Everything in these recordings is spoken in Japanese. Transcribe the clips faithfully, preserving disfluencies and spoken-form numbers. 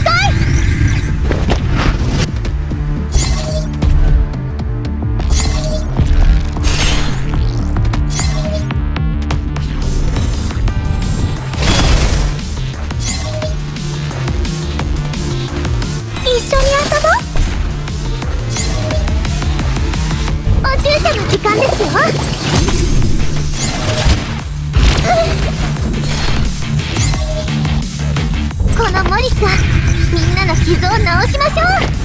一緒に遊ぼう。お注射の時間ですよ。このモリスはみんなの傷を治しましょう。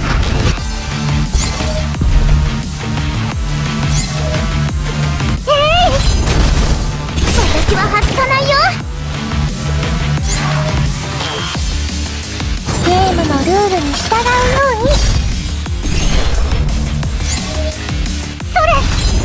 へい、私は外さないよ。ゲームのルールに従うように。それ。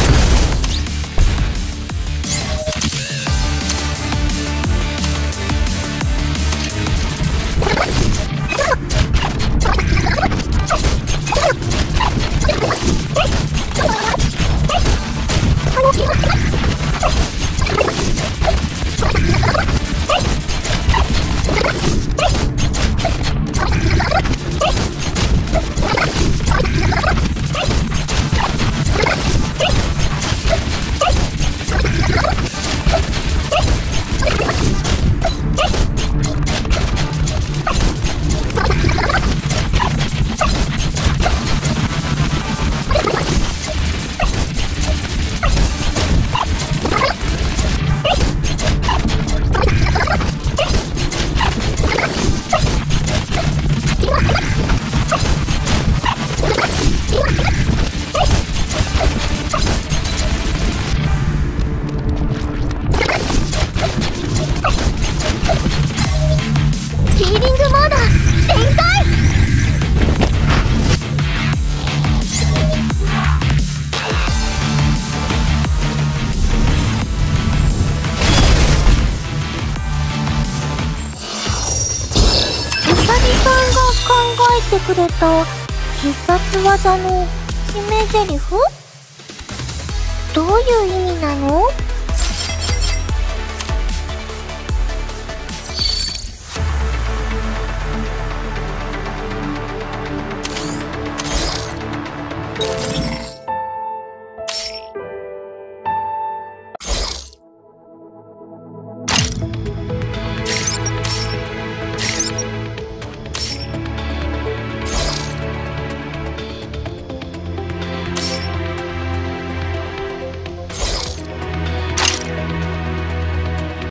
ヒーリングモード全開。うさぎさんが考えてくれた必殺技の決め台詞？どういう意味なの？